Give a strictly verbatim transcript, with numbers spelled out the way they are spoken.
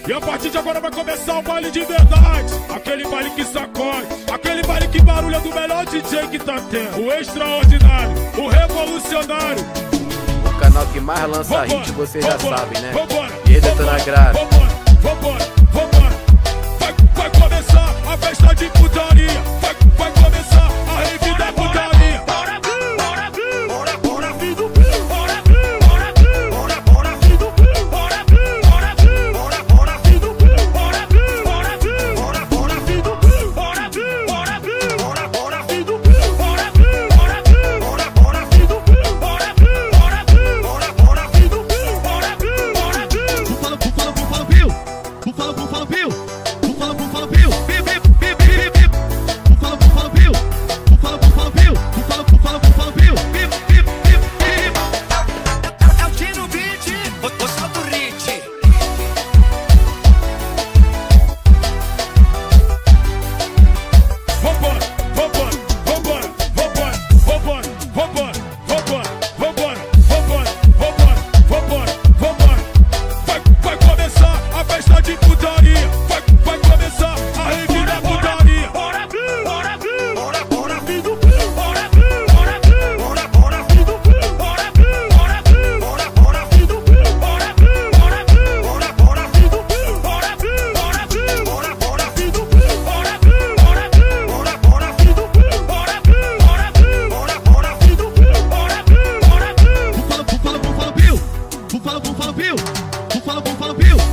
E a partir de agora vai começar o baile de verdade. Aquele baile que sacode, aquele baile que barulha do melhor D J que tá tendo. O extraordinário, o revolucionário. O canal que mais lança Vambora, hit, vocês já vambora, sabem, né? Vambora, E ele tá na grade. Vambora, vambora, vambora. Vai, vai começar a festa de putaria. Vai, vai começar a rave da putaria. Bora, bora, bora, bora, filho do Pio. Bora, bora, bora, bora, filho do Pio. Bora, bora, bora, bora, filho do Pio. Bora, bora, bora, bora, filho do Pio. Bora, bora, bora, bora, filho do Pio. Bora, bora, bora, bora, filho do Pio. Bora, bora, bora, bora, filho do Pio. Bora, bora, Búfalo, búfalo, búfalo, Pio. Búfalo, búfalo, Pio. Búfalo, búfalo, Pio. Pio, pio, pio, pio, pio. Búfalo, búfalo, Pio. Búfalo, búfalo, Pio. Búfalo, búfalo, búfalo, Pio. Pio, pio, pio, pio. É o Tino Beat, o salto Rich. Vambora, vambora, vambora, vambora, vambora, vambora, vambora, vambora, vambora, vambora, vambora, vambora. Vai, vai começar a festa de putaria. Vai, vai começar a rave da putaria. Bora, bora, bora, bora, filho do Pio. Bora, bora, bora, bora, filho do Pio. Bora, bora, bora, bora, filho do Pio. Bora, bora, bora, bora, filho do Pio. Bora, bora, bora, bora, filho do Pio. Bora, bora, bora, bora, filho do Pio. Bora, bora, bora, bora, filho do Pio. Bora, bora, Búfalo, búfalo, búfalo, Pio. Búfalo, búfalo, Pio. Búfalo, búfalo, Pio.